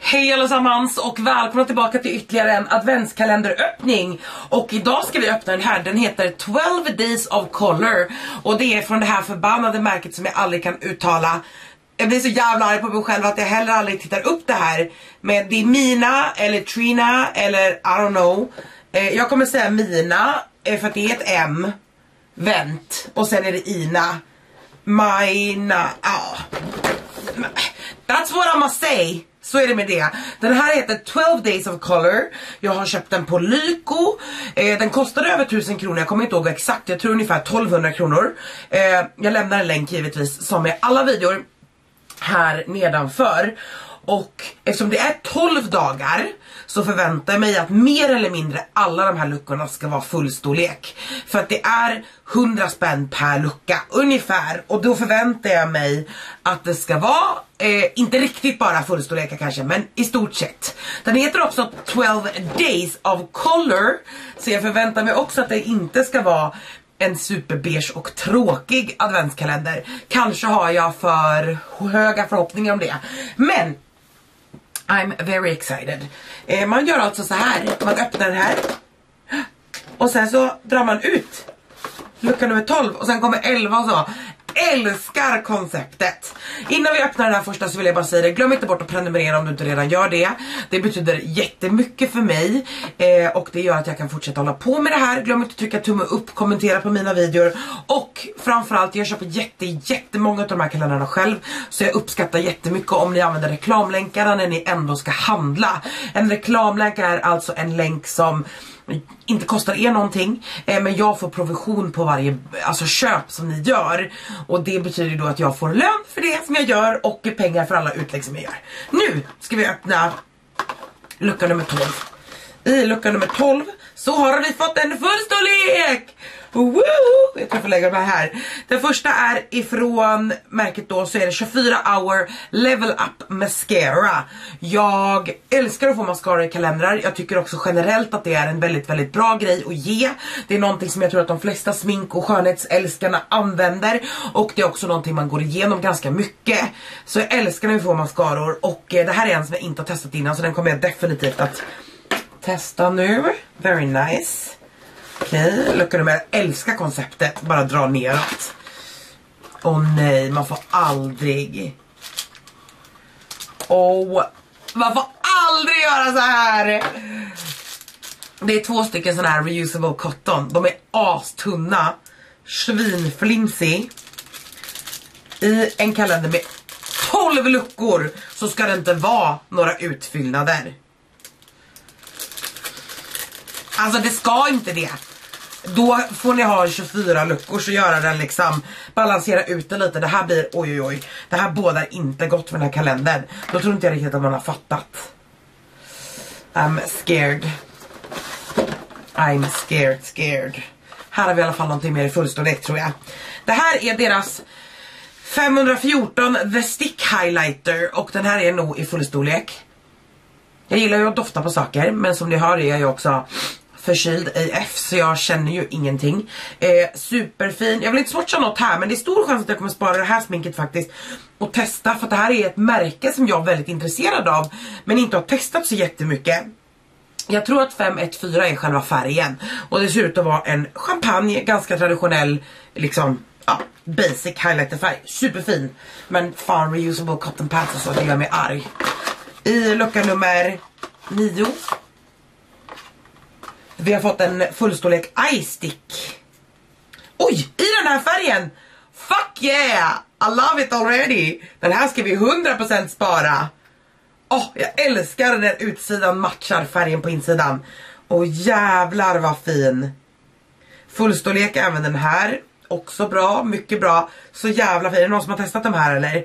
Hej allesammans och välkomna tillbaka till ytterligare en adventskalenderöppning. Och idag ska vi öppna den här, den heter 12 Days of Color. Och det är från det här förbannade märket som jag aldrig kan uttala. Jag blir så jävla arg på mig själv att jag heller aldrig tittar upp det här. Men det är Mina eller Trina eller I don't know. Jag kommer säga Mina för att det är ett M. Vänt. Och sen är det Ina. Mina. That's what I must say. Så är det med det. Den här heter 12 Days of Color. Jag har köpt den på Lyko. Den kostade över 1000 kronor. Jag kommer inte ihåg exakt. Jag tror ungefär 1200 kronor. Jag lämnar en länk givetvis som är alla videor här nedanför. Och eftersom det är 12 dagar så förväntar jag mig att mer eller mindre alla de här luckorna ska vara fullstorlek. För att det är 100 spänn per lucka ungefär. Och då förväntar jag mig att det ska vara, inte riktigt bara fullstorlekar kanske, men i stort sett. Den heter också 12 Days of Color. Så jag förväntar mig också att det inte ska vara en superbeige och tråkig adventskalender. Kanske har jag för höga förhoppningar om det. Men I'm very excited. Man gör alltså så här. Man öppnar den här. Och sen så drar man ut lucka nummer 12. Och sen kommer 11 och så. Älskar konceptet. Innan vi öppnar den här första så vill jag bara säga det. Glöm inte bort att prenumerera om du inte redan gör det. Det betyder jättemycket för mig. Och det gör att jag kan fortsätta hålla på med det här. Glöm inte att trycka tumme upp, kommentera på mina videor. Och framförallt, jag köper jättemånga av de här kalendrarna själv. Så jag uppskattar jättemycket om ni använder reklamlänkarna när ni ändå ska handla. En reklamlänk är alltså en länk som inte kostar er någonting, men jag får provision på varje köp som ni gör. Och det betyder då att jag får lön för det som jag gör och pengar för alla utlägg som jag gör. Nu ska vi öppna lucka nummer 12. I lucka nummer 12 så har vi fått en fullstorlek! Woo! Jag tror jag får lägga de här. Den första är ifrån märket då, så är det 24 hour level up mascara. Jag älskar att få mascara i kalendrar. Jag tycker också generellt att det är en väldigt bra grej att ge. Det är någonting som jag tror att de flesta smink- och skönhetsälskarna använder. Och det är också någonting man går igenom ganska mycket. Så jag älskar när vi får mascaror. Och det här är en som jag inte har testat innan, så den kommer jag definitivt att testa nu. Very nice. Okej, lucka nummer. Jag älskar konceptet. Bara dra neråt. Åh nej, man får aldrig. Man får aldrig göra så här. Det är 2 stycken sådana här reusable cotton. De är astunna. Svinflimsig. I en kalender med 12 luckor så ska det inte vara några utfyllnader. Alltså det ska inte det. Då får ni ha 24 luckor så göra den liksom, balansera ut det lite. Det här blir, oj. Det här bådar inte gott för den här kalendern. Då tror inte jag riktigt att man har fattat. I'm scared. Här har vi i alla fall någonting mer i fullstorlek tror jag. Det här är deras 514 The Stick Highlighter. Och den här är nog i fullstorlek. Jag gillar ju att dofta på saker, men som ni hör är jag ju också förkyld AF, så jag känner ju ingenting. Superfin. Jag vill inte swatcha något här, men det är stor chans att jag kommer spara det här sminket faktiskt och testa, för att det här är ett märke som jag är väldigt intresserad av, men inte har testat så jättemycket. Jag tror att 514 är själva färgen, och det ser ut att vara en champagne, ganska traditionell liksom, basic highlighterfärg. Superfin, men fan, reusable cotton pads och så, det gör mig arg. I lucka nummer 9 vi har fått en fullstorlek eye stick. Oj, i den här färgen. Fuck yeah, I love it already. Den här ska vi 100% spara. Jag älskar när utsidan matchar färgen på insidan. Och jävlar vad fin. Fullstorlek även den här. Också bra, mycket bra. Så jävla fin. Är det någon som har testat de här eller?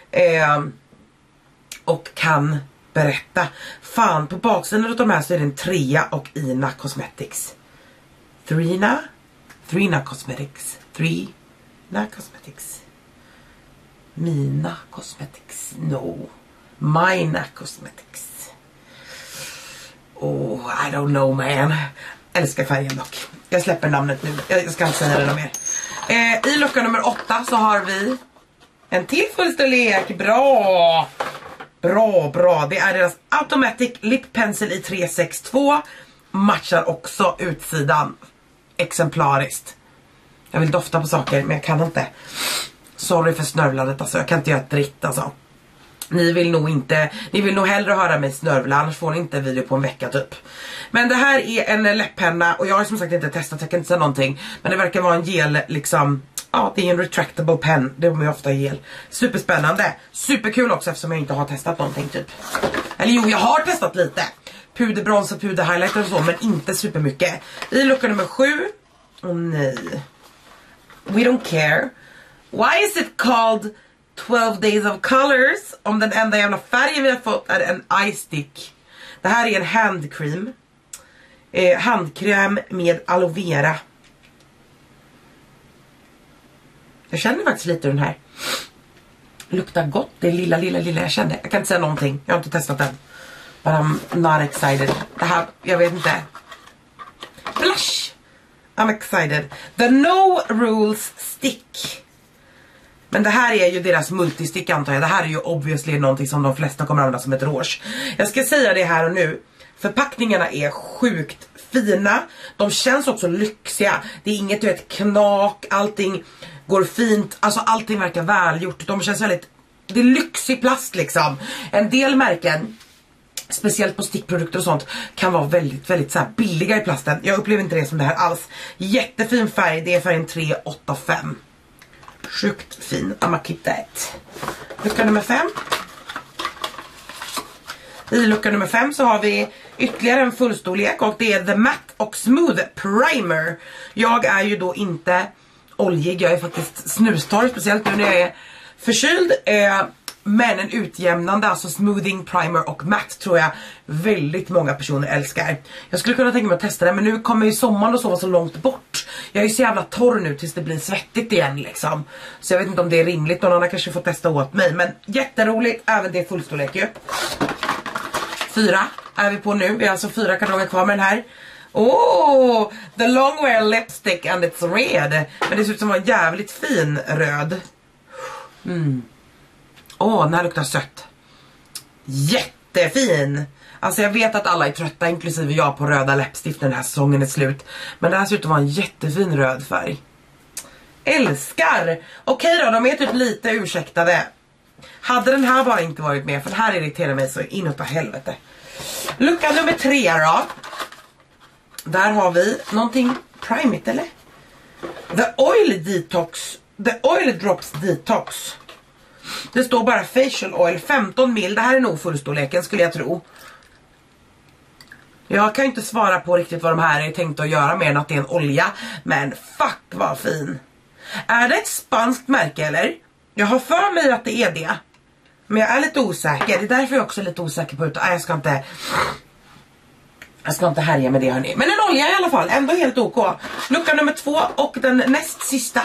Och kan berätta. Fan, på baksidan av de här så är det en 3 och Ina Cosmetics. Trina Cosmetics. Mina Cosmetics. No. Mina Cosmetics. I don't know man. Älskar färgen dock. Jag släpper namnet nu. Jag ska inte säga det mer. I lucka nummer 8 så har vi en till fullstorlek. Bra! Bra. Det är deras Automatic Lip Pencil i 362. Matchar också utsidan exemplariskt. Jag vill dofta på saker men jag kan inte. Sorry för snörvlandet alltså, jag kan inte göra ett dritt alltså. Ni vill nog hellre höra mig snörvla, annars får ni inte en video på en vecka typ. Men det här är en läpppenna och jag har som sagt inte testat, jag kan inte säga någonting. Men det verkar vara en gel liksom, ja det är en retractable pen, det är ofta gel. Superspännande, superkul också eftersom jag inte har testat någonting typ. Eller jo, jag har testat lite. Puderbrons och puderhighlighter och så, men inte supermycket. I lucka nummer 7, åh nej. We don't care. Why is it called 12 days of colors om den enda jävla färgen vi har fått är en eye stick. Det här är en handcream. Handkräm med aloe vera. Jag känner faktiskt lite den här. Luktar gott, det är lilla jag känner. Jag kan inte säga någonting, jag har inte testat den. But I'm not excited. Det här, jag vet inte. Blush! I'm excited. The No Rules Stick. Men det här är ju deras multistick antar jag. Det här är ju obviously någonting som de flesta kommer använda som ett rouge. Jag ska säga det här och nu. Förpackningarna är sjukt fina. De känns också lyxiga. Det är inget, du vet, knak. Allting går fint. Alltså allting verkar välgjort. De känns väldigt, det är lyxig plast liksom. En del märken, speciellt på stickprodukter och sånt, kan vara väldigt så här billiga i plasten. Jag upplever inte det som det här alls. Jättefin färg, det är färgen 385. Sjukt fin, I'ma keep that. Lucka nummer 5. I lucka nummer 5 så har vi ytterligare en fullstorlek och det är The Matte och Smooth Primer. Jag är ju då inte oljig, jag är faktiskt snustorr, speciellt nu när jag är förkyld. Men en utjämnande, alltså smoothing, primer och matte tror jag väldigt många personer älskar. Jag skulle kunna tänka mig att testa det, men nu kommer ju sommaren och så vara så långt bort. Jag är ju så jävla torr nu tills det blir svettigt igen liksom. Så jag vet inte om det är rimligt, någon annan kanske får testa åt mig. Men jätteroligt, även det fullstorlek ju. 4 är vi på nu, vi har alltså 4 kartonger kvar med den här. Oh, the long wear lipstick and it's red. Men det ser ut som en jävligt fin röd. Den här luktar sött. Jättefin. Alltså jag vet att alla är trötta, inklusive jag, på röda läppstift när den här säsongen är slut. Men det här ser ut att vara en jättefin röd färg. Älskar! Okej då, de är typ lite ursäktade. Hade den här bara inte varit med, för den här irriterar mig så inåt på helvete. Lucka nummer 3 då. Där har vi någonting primigt, eller? The Oil Drops Detox. Det står bara facial oil 15 ml. Det här är nog fullstorleken skulle jag tro. Jag kan ju inte svara på riktigt vad de här är tänkt att göra mer än att det är en olja. Men fuck vad fin. Är det ett spanskt märke eller? Jag har för mig att det är det. Men jag är lite osäker. Det är därför jag också är lite osäker på det. Jag ska inte härja med det hörni. Men en olja i alla fall. Ändå helt ok. Lucka nummer 2 och den näst sista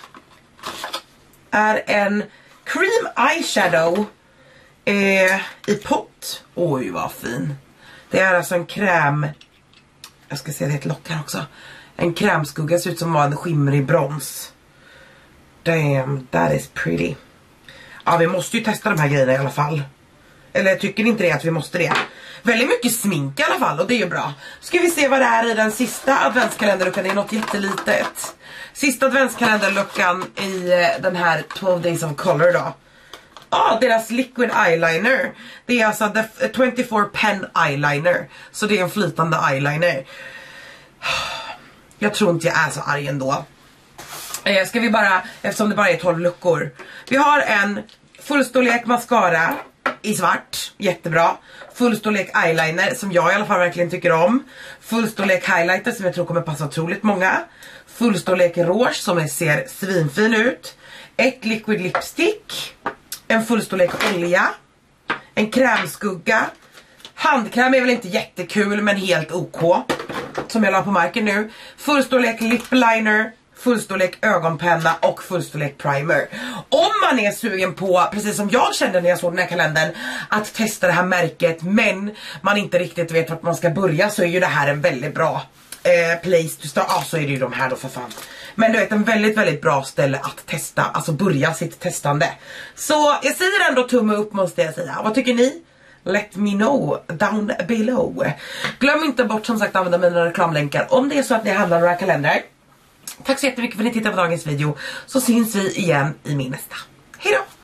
är en cream eyeshadow i pott. Oj vad fin. Det är alltså en kräm. Jag ska se, det är ett lock här också. En krämskugga, ser ut som en skimrig brons. Damn, that is pretty. Ja, vi måste ju testa de här grejerna i alla fall. Eller tycker ni inte det att vi måste det? Väldigt mycket smink i alla fall, och det är ju bra. Ska vi se vad det är i den sista adventskalenderluckan. Det är något jättelitet. Sista adventskalenderluckan i den här 12 Days of Color då. Deras liquid eyeliner. Det är alltså the 24 pen eyeliner. Så det är en flytande eyeliner. Jag tror inte jag är så arg ändå. Ska vi bara, eftersom det bara är 12 luckor. Vi har en fullstorlek mascara i svart, jättebra. Fullstorlek eyeliner som jag i alla fall verkligen tycker om. Fullstorlek highlighter som jag tror kommer passa otroligt många. Fullstorlek rouge som ser svinfin ut. Ett liquid lipstick. En fullstorlek olja. En krämskugga. Handkräm är väl inte jättekul men helt ok. Som jag la på marken nu. Fullstorlek lip liner. Fullstorlek ögonpenna och fullstorlek primer. Om man är sugen på, precis som jag kände när jag såg den här kalendern, att testa det här märket men man inte riktigt vet vart man ska börja, så är ju det här en väldigt bra place to start. Så är det ju de här då för fan. Men du vet, en väldigt, väldigt bra ställe att testa, alltså börja sitt testande. Så jag säger ändå tumme upp måste jag säga. Vad tycker ni? Let me know down below. Glöm inte bort som sagt att använda mina reklamlänkar om det är så att ni handlar några kalendrar. Tack så jättemycket för att ni tittade på dagens video. Så syns vi igen i min nästa. Hej då!